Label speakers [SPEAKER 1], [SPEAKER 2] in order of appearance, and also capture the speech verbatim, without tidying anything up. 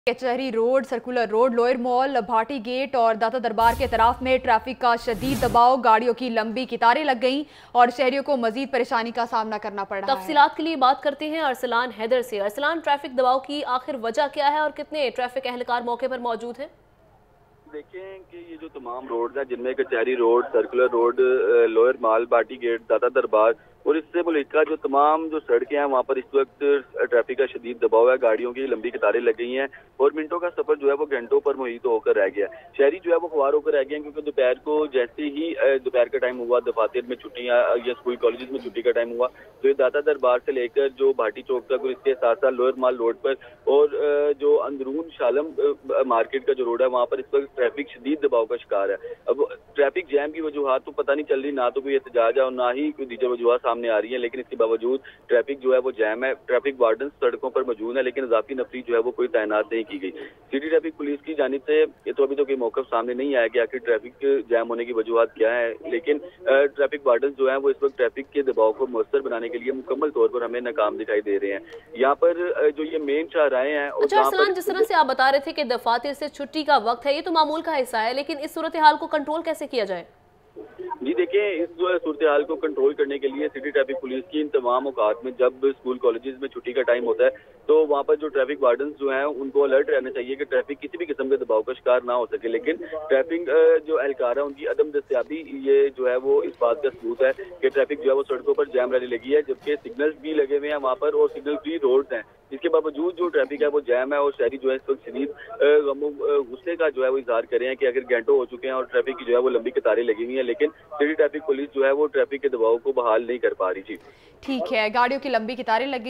[SPEAKER 1] कचहरी road, circular road, lower mall, Bhati gate और दाता दरबार के तरफ में ट्रैफिक का शदीद दबाव, गाड़ियों की लंबी कतारें लग गईं और शहरियों को मजीद परेशानी का सामना करना पड़ रहा है।
[SPEAKER 2] तफसीलात के लिए बात करते हैं अरसलान हैदर से। अरसलान, ट्रैफिक दबाव की आखिर वजह क्या है और कितने ट्रैफिक एहलकार मौके पर मौजूद हैं?
[SPEAKER 3] देखें कि ये जो तमाम रोड हैं जिनमें Kachehri road, circular road, lower mall, Bhati gate, Data Darbar और इससे मुल्का जो तमाम जो सड़कें हैं वहाँ पर इस वक्त ट्रैफिक का शदीद दबाव है। गाड़ियों की लंबी कतारें लग गई हैं और मिनटों का सफर जो है वो घंटों पर मुहित होकर रह गया। शहरी जो है वो खुआर होकर रह गए हैं क्योंकि दोपहर को जैसे ही दोपहर का टाइम हुआ, दफातर में छुट्टियाँ या स्कूल कॉलेज में छुट्टी का टाइम हुआ, तो ये दाता दरबार से लेकर जो भाटी चौक तक और इसके साथ साथ लोअर मॉल रोड पर और जो अंदरून शालम मार्केट का जो रोड है वहाँ पर इस वक्त ट्रैफिक शदीद दबाव का शिकार है। अब ट्रैफिक जैम की वजूहत तो पता नहीं चल रही, ना तो कोई एहतजाज है और ना ही कोई दीगर वजूहत सामने आ रही है, लेकिन इसके बावजूद ट्रैफिक जो है वो जैम है। ट्रैफिक वार्डन सड़कों पर मौजूद है लेकिन इजाफी नफरी जो है वो कोई तैनात नहीं की गई। सिटी ट्रैफिक पुलिस की जानिब से ये तो अभी तो कोई मौक़िफ़ सामने नहीं आया कि आखिर ट्रैफिक जैम होने की वजूहत क्या है, लेकिन ट्रैफिक वार्डन जो है वो इस वक्त ट्रैफिक के दबाव को मुअस्सर बनाने के लिए मुकम्मल तौर पर हमें नाकाम दिखाई दे रहे हैं। यहाँ पर जो ये मेन शाहराहें हैं और
[SPEAKER 2] अच्छा अरसलान, जिस तरह से आप बता रहे थे कि दफातर से छुट्टी का वक्त है, ये तो मामूल का हिस्सा है, लेकिन इस सूरत हाल को कंट्रोल कैसे किया जाए?
[SPEAKER 3] जी देखिए, इस सूरत हाल को कंट्रोल करने के लिए सिटी ट्रैफिक पुलिस की इन तमाम औकात में जब स्कूल कॉलेजेस में छुट्टी का टाइम होता है तो वहाँ पर जो ट्रैफिक वार्डन जो हैं उनको अलर्ट रहना चाहिए कि ट्रैफिक किसी भी किस्म के दबाव का शिकार ना हो सके। लेकिन ट्रैफिक जो एहलकार है उनकी अदम दस्तयाबी ये जो है वो इस बात का सबूत है कि ट्रैफिक जो है वो सड़कों पर जैम रहने लगी है, जबकि सिग्नल्स भी लगे हुए हैं वहाँ पर और सिग्नल फ्री रोड्स हैं। इसके बावजूद जो ट्रैफिक है वो जैम है और शहरी जो है इस वक्त शदीद गुस्से का जो है वो इजहार कर रहे हैं कि अगर घंटों हो चुके हैं और ट्रैफिक की जो है वो लंबी कतारें लगी हुई हैं, लेकिन सिटी ट्रैफिक पुलिस जो है वो ट्रैफिक के दबाव को बहाल नहीं कर पा रही। जी
[SPEAKER 1] ठीक है, गाड़ियों की लंबी कतारें लगी